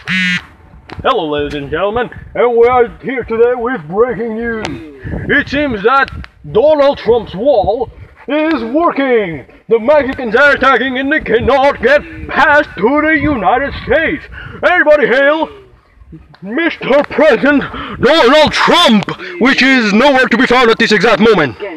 Hello, ladies and gentlemen, and we are here today with breaking news. It seems that Donald Trump's wall is working. The Mexicans are attacking and they cannot get past to the United States. Everybody hail Mr. President Donald Trump, which is nowhere to be found at this exact moment.